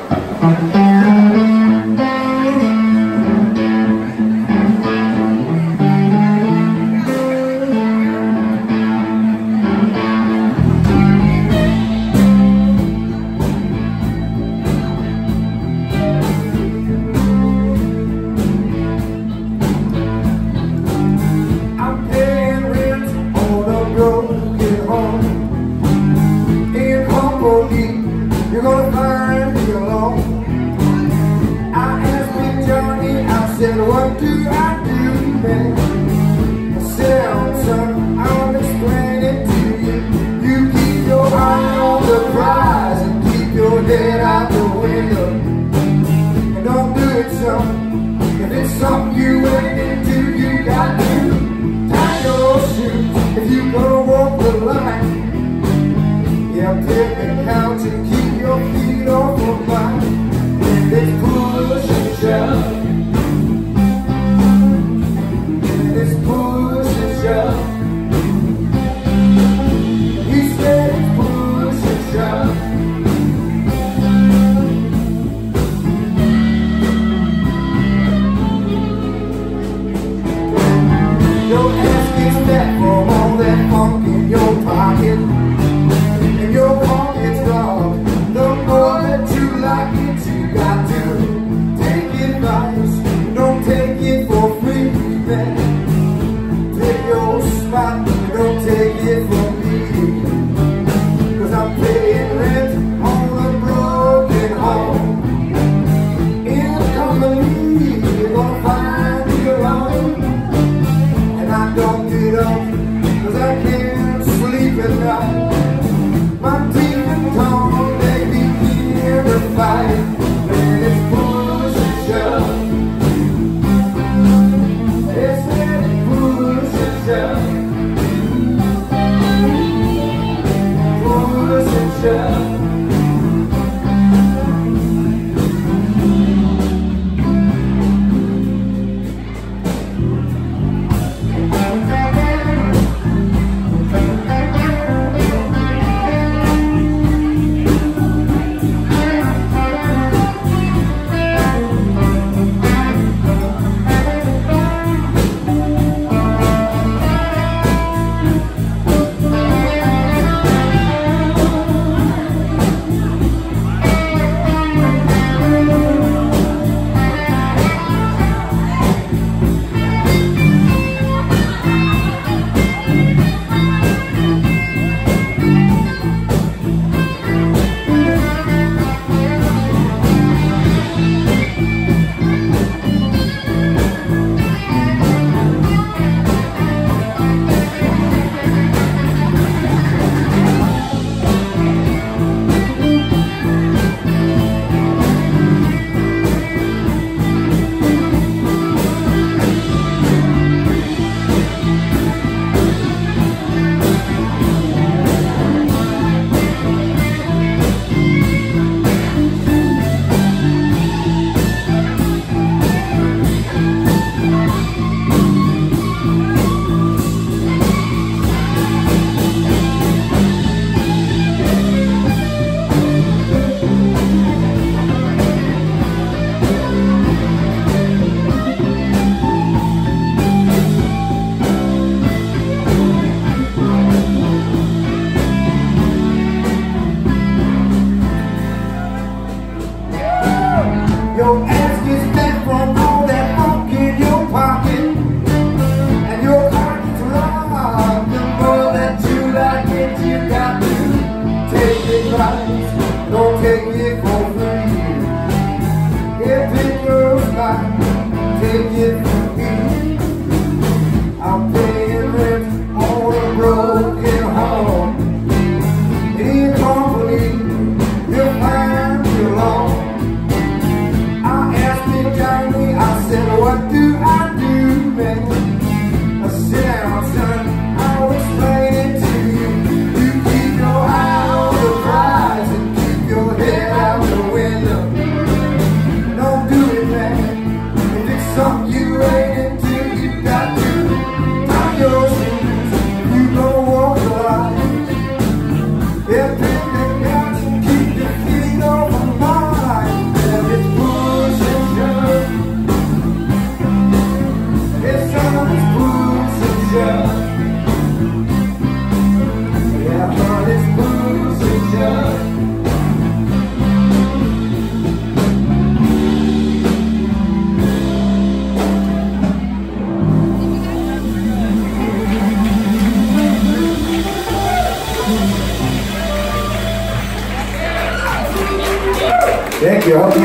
You're gonna find me alone. I asked Big Johnny, I said, what do I do, man? I said, oh, son, I'll explain it to you. You keep your eye on the prize and keep your head out the window. And don't do it, son. If it's something you ain't into, you got to tie your shoes. If you gonna walk the line, yeah, pick and count to keep your feet off of mine. And it's push and shove. And it's push and shove. He said it's push and shove. Your ass gets fat from all that funk in your pocket. And your pocket's dog. The more that you like it, you got to take advice. Don't take it for free, man. Pick your spot, don't take it from me. Cause I'm paying rent on a broken home. In company, you're gonna find me alone. And I don't get up, cause I can't sleep at night. My teeth and tongue, they begin to fight. When it's push and shove. They said it's push and shove. Push and shove. Your ass gets fat from all that funk in your pocket. And your pocket's robbed. The more that you like it, you got to take advice. Don't take it for free. If it's your spot, take it from me. I'm paying rent on a broken home. In company, you'll find me alone. I said, what do I do, man? I said, down, son, I'll explain it to you. You keep your eye on the prize and keep your head out the window. Don't do it, man. If it's something you ain't Thank you.